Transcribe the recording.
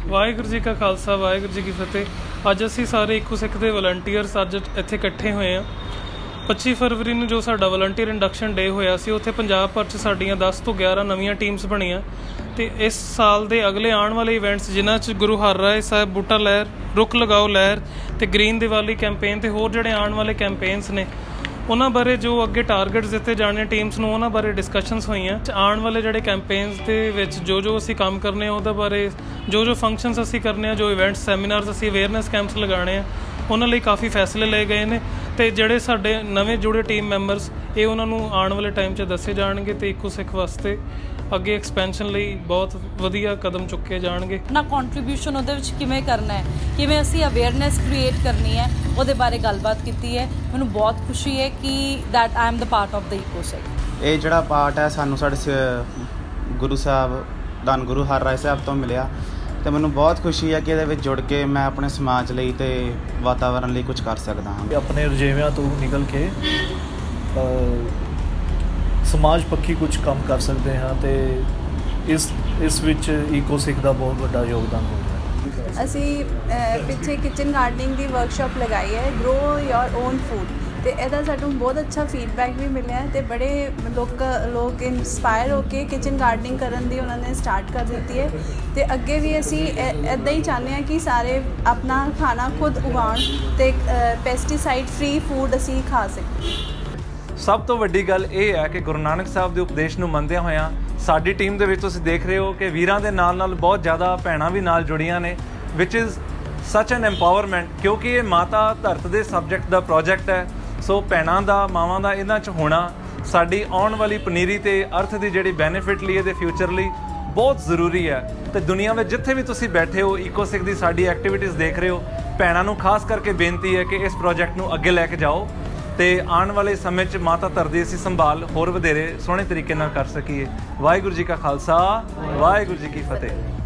ਵਾਹਿਗੁਰੂ ਜੀ ਕਾ ਖਾਲਸਾ ਵਾਹਿਗੁਰੂ ਜੀ ਕੀ ਫਤਿਹ। ਅੱਜ ਅਸੀਂ ਸਾਰੇ ਇੱਕੋ ਸਿੱਖ ਦੇ ਵਲੰਟੀਅਰਸ ਅੱਜ ਇੱਥੇ ਇਕੱਠੇ ਹੋਏ ਹਾਂ। 25 ਫਰਵਰੀ ਨੂੰ ਜੋ ਸਾਡਾ ਵਲੰਟੀਅਰ ਇੰਡਕਸ਼ਨ ਡੇ ਹੋਇਆ ਸੀ, ਉੱਥੇ ਪੰਜਾਬ ਭਰ 'ਚ ਸਾਡੀਆਂ 10 ਤੋਂ 11 ਨਵੀਆਂ ਟੀਮਸ ਬਣੀਆਂ। ਅਤੇ ਇਸ ਸਾਲ ਦੇ ਅਗਲੇ ਆਉਣ ਵਾਲੇ ਇਵੈਂਟਸ ਜਿਨ੍ਹਾਂ 'ਚ ਗੁਰੂ ਹਰਰਾਏ ਸਾਹਿਬ ਬੂਟਾ ਲਹਿਰ, ਰੁੱਖ ਲਗਾਓ ਲਹਿਰ ਅਤੇ ਗ੍ਰੀਨ ਦੀਵਾਲੀ ਕੈਂਪੇਨ ਅਤੇ ਹੋਰ ਜਿਹੜੇ ਆਉਣ ਵਾਲੇ ਕੈਂਪੇਨਸ ਨੇ ਉਹਨਾਂ ਬਾਰੇ ਜੋ ਅੱਗੇ ਟਾਰਗੇਟਸ ਦਿੱਤੇ ਜਾਣੇ ਟੀਮਸ ਨੂੰ, ਉਹਨਾਂ ਬਾਰੇ ਡਿਸਕਸ਼ਨਸ ਹੋਈਆਂ। ਆਉਣ ਵਾਲੇ ਜਿਹੜੇ ਕੈਂਪੇਨਸ ਦੇ ਵਿੱਚ ਜੋ ਅਸੀਂ ਕੰਮ ਕਰਨੇ ਆ ਉਹਦੇ ਬਾਰੇ, ਜੋ ਫੰਕਸ਼ਨਸ ਅਸੀਂ ਕਰਨੇ ਆ, ਜੋ ਇਵੈਂਟਸ ਸੈਮੀਨਾਰਸ ਅਸੀਂ ਅਵੇਅਰਨੈਸ ਕੈਂਪਸ ਲਗਾਉਣੇ ਆ, ਉਹਨਾਂ ਲਈ ਕਾਫੀ ਫੈਸਲੇ ਲਏ ਗਏ ਨੇ। ਅਤੇ ਜਿਹੜੇ ਸਾਡੇ ਨਵੇਂ ਜੁੜੇ ਟੀਮ ਮੈਂਬਰਸ ਇਹ ਉਹਨਾਂ ਨੂੰ ਆਉਣ ਵਾਲੇ ਟਾਈਮ 'ਚ ਦੱਸੇ ਜਾਣਗੇ ਅਤੇ ਇੱਕੋ ਸਿੱਖ ਵਾਸਤੇ ਅੱਗੇ ਐਕਸਪੈਂਸ਼ਨ ਲਈ ਬਹੁਤ ਵਧੀਆ ਕਦਮ ਚੁੱਕੇ ਜਾਣਗੇ। ਨਾ ਕੰਟਰੀਬਿਊਸ਼ਨ ਉਹਦੇ ਵਿੱਚ ਕਿਵੇਂ ਕਰਨਾ ਹੈ, ਕਿਵੇਂ ਅਸੀਂ ਅਵੇਅਰਨੈਸ ਕ੍ਰੀਏਟ ਕਰਨੀ ਹੈ, ਉਹਦੇ ਬਾਰੇ ਗੱਲਬਾਤ ਕੀਤੀ ਹੈ। ਮੈਨੂੰ ਬਹੁਤ ਖੁਸ਼ੀ ਹੈ ਕਿ that I am the part of the eco Sikh. ਇਹ ਜਿਹੜਾ ਪਾਰਟ ਹੈ ਸਾਨੂੰ ਸਾਡੇ ਗੁਰੂ ਸਾਹਿਬ ਧੰਨ ਗੁਰੂ ਹਰਰਾਏ ਸਾਹਿਬ ਤੋਂ ਮਿਲਿਆ ਅਤੇ ਮੈਨੂੰ ਬਹੁਤ ਖੁਸ਼ੀ ਹੈ ਕਿ ਇਹਦੇ ਵਿੱਚ ਜੁੜ ਕੇ ਮੈਂ ਆਪਣੇ ਸਮਾਜ ਲਈ ਅਤੇ ਵਾਤਾਵਰਨ ਲਈ ਕੁਝ ਕਰ ਸਕਦਾ ਹਾਂ। ਆਪਣੇ ਰੁਝੇਵਿਆਂ ਤੋਂ ਨਿਕਲ ਕੇ ਸਮਾਜ ਪੱਖੀ ਕੁਝ ਕੰਮ ਕਰ ਸਕਦੇ ਹਾਂ ਅਤੇ ਇਸ ਵਿੱਚ ਇਕੋ ਸਿੱਖ ਦਾ ਬਹੁਤ ਵੱਡਾ ਯੋਗਦਾਨ ਹੋ ਰਿਹਾ। ਅਸੀਂ ਪਿੱਛੇ ਕਿਚਨ ਗਾਰਡਨਿੰਗ ਦੀ ਵਰਕਸ਼ਾਪ ਲਗਾਈ ਹੈ, ਗਰੋ ਯੋਰ ਓਨ ਫੂਡ, ਅਤੇ ਇਹਦਾ ਸਾਨੂੰ ਬਹੁਤ ਅੱਛਾ ਫੀਡਬੈਕ ਵੀ ਮਿਲਿਆ ਅਤੇ ਬੜੇ ਲੋਕ ਇੰਸਪਾਇਰ ਹੋ ਕੇ ਕਿਚਨ ਗਾਰਡਨਿੰਗ ਕਰਨ ਦੀ ਉਹਨਾਂ ਨੇ ਸਟਾਰਟ ਕਰ ਦਿੱਤੀ ਹੈ। ਅਤੇ ਅੱਗੇ ਵੀ ਅਸੀਂ ਇੱਦਾਂ ਹੀ ਚਾਹੁੰਦੇ ਹਾਂ ਕਿ ਸਾਰੇ ਆਪਣਾ ਖਾਣਾ ਖੁਦ ਉਗਾਉਣ ਅਤੇ ਪੈਸਟੀਸਾਈਡ ਫ੍ਰੀ ਫੂਡ ਅਸੀਂ ਖਾ ਸਕੀਏ। ਸਭ ਤੋਂ ਵੱਡੀ ਗੱਲ ਇਹ ਹੈ ਕਿ ਗੁਰੂ ਨਾਨਕ ਸਾਹਿਬ ਦੇ ਉਪਦੇਸ਼ ਨੂੰ ਮੰਨਦਿਆਂ ਹੋਇਆਂ ਸਾਡੀ ਟੀਮ ਦੇ ਵਿੱਚ ਤੁਸੀਂ ਦੇਖ ਰਹੇ ਹੋ ਕਿ ਵੀਰਾਂ ਦੇ ਨਾਲ ਬਹੁਤ ਜ਼ਿਆਦਾ ਭੈਣਾਂ ਵੀ ਨਾਲ ਜੁੜੀਆਂ ਨੇ, ਵਿਚ ਇਜ਼ ਸੱਚ ਐਨ ਐਮਪਾਵਰਮੈਂਟ, ਕਿਉਂਕਿ ਇਹ ਮਾਤਾ ਧਰਤ ਦੇ ਸਬਜੈਕਟ ਦਾ ਪ੍ਰੋਜੈਕਟ ਹੈ। ਸੋ ਭੈਣਾਂ ਦਾ, ਮਾਵਾਂ ਦਾ ਇਹਨਾਂ 'ਚ ਹੋਣਾ ਸਾਡੀ ਆਉਣ ਵਾਲੀ ਪਨੀਰੀ ਅਤੇ ਅਰਥ ਦੀ ਜਿਹੜੀ ਬੈਨੀਫਿਟ ਲਈ, ਇਹਦੇ ਫਿਊਚਰ ਲਈ ਬਹੁਤ ਜ਼ਰੂਰੀ ਹੈ। ਅਤੇ ਦੁਨੀਆ ਵਿੱਚ ਜਿੱਥੇ ਵੀ ਤੁਸੀਂ ਬੈਠੇ ਹੋ, ਇਕੋ ਸਿੱਖ ਦੀ ਸਾਡੀ ਐਕਟੀਵਿਟੀਜ਼ ਦੇਖ ਰਹੇ ਹੋ, ਭੈਣਾਂ ਨੂੰ ਖਾਸ ਕਰਕੇ ਬੇਨਤੀ ਹੈ ਕਿ ਇਸ ਪ੍ਰੋਜੈਕਟ ਨੂੰ ਅੱਗੇ ਲੈ ਕੇ ਜਾਓ ਅਤੇ ਆਉਣ ਵਾਲੇ ਸਮੇਂ 'ਚ ਮਾਤਾ ਧਰਤ ਦੀ ਅਸੀਂ ਸੰਭਾਲ ਹੋਰ ਵਧੇਰੇ ਸੋਹਣੇ ਤਰੀਕੇ ਨਾਲ ਕਰ ਸਕੀਏ। ਵਾਹਿਗੁਰੂ ਜੀ ਕਾ ਖਾਲਸਾ ਵਾਹਿਗੁਰੂ ਜੀ ਕੀ ਫਤਿਹ।